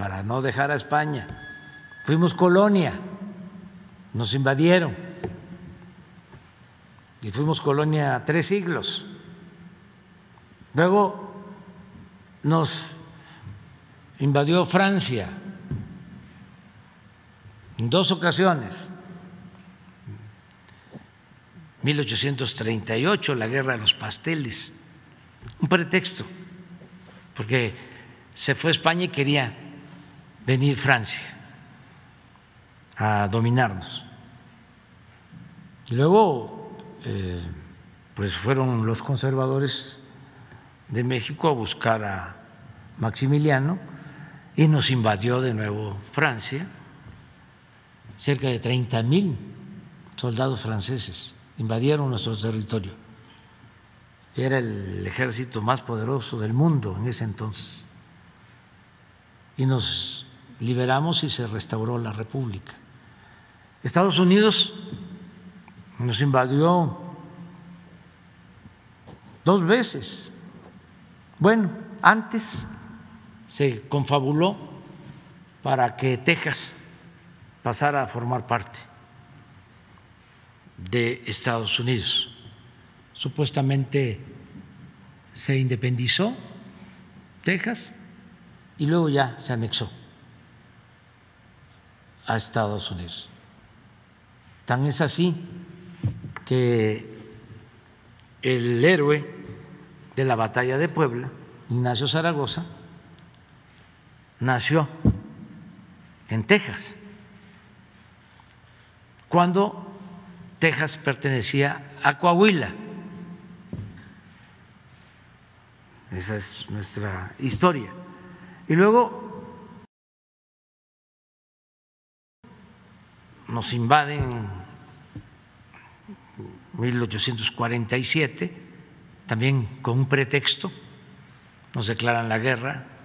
para no dejar a España. Fuimos colonia, nos invadieron y fuimos colonia 3 siglos. Luego nos invadió Francia en 2 ocasiones. 1838, la Guerra de los Pasteles, un pretexto, porque se fue España y quería venir Francia a dominarnos. Y luego, pues fueron los conservadores de México a buscar a Maximiliano y nos invadió de nuevo Francia. Cerca de 30,000 soldados franceses invadieron nuestro territorio. Era el ejército más poderoso del mundo en ese entonces. Y nos liberamos y se restauró la República. Estados Unidos nos invadió 2 veces. Bueno, antes se confabuló para que Texas pasara a formar parte de Estados Unidos. Supuestamente se independizó Texas y luego ya se anexó a Estados Unidos. Tan es así que el héroe de la batalla de Puebla, Ignacio Zaragoza, nació en Texas, cuando Texas pertenecía a Coahuila. Esa es nuestra historia. Y luego nos invaden en 1847, también con un pretexto, nos declaran la guerra